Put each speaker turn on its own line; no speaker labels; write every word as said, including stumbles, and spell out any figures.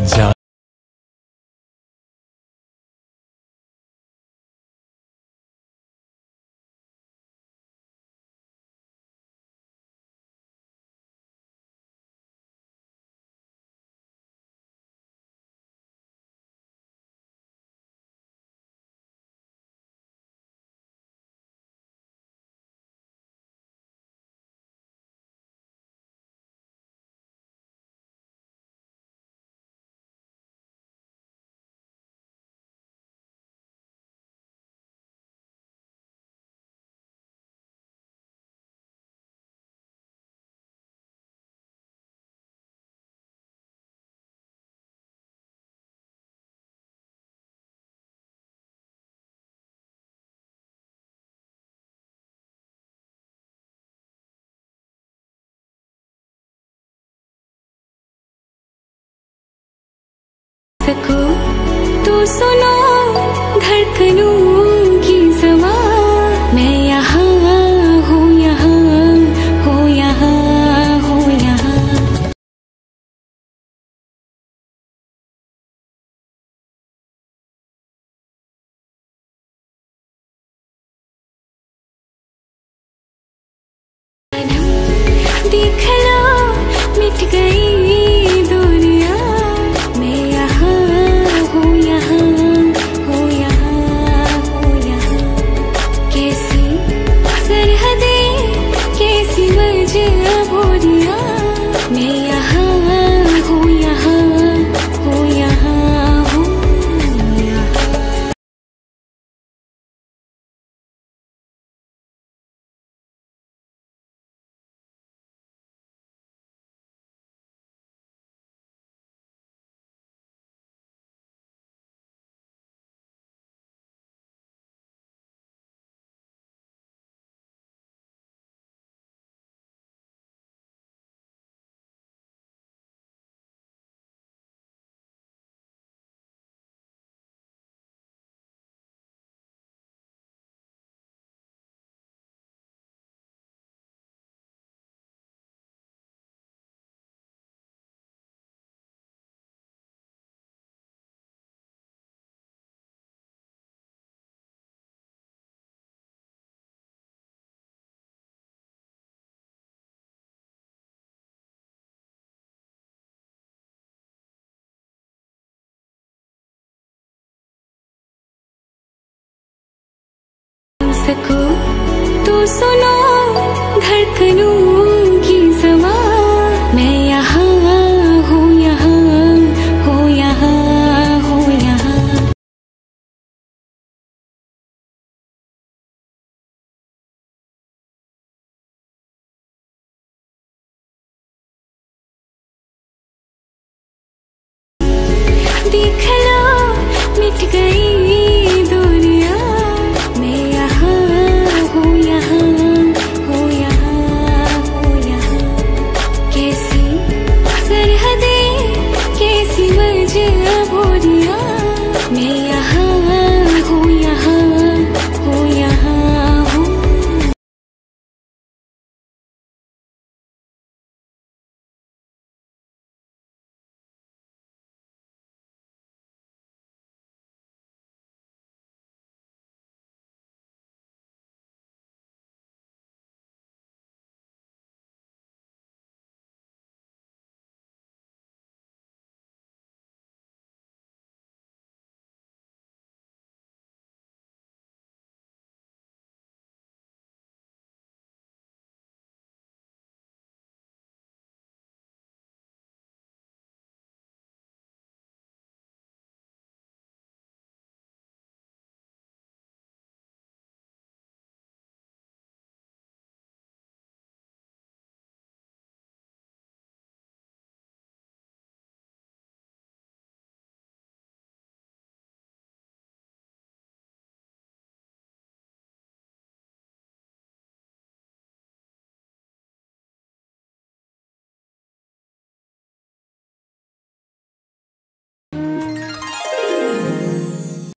जा
सको तो सुनो धड़कनों की ज़बां। मैं यहाँ हूँ, यहाँ हूँ, यहाँ हूँ, यहाँ। देख लो मिट गई दूरियां। मैं यहाँ हूँ, यहाँ हूँ, यहाँ हूँ, यहाँ। कैसी सरहदें, कैसी मजबूरियां। मैं यहाँ हूँ, यहाँ हूँ, यहाँ हूँ, यहाँ। सको तो सुनो धड़कनों की ज़बां। मैं यहाँ हूँ, यहाँ हूँ, यहाँ हूँ, यहाँ। देख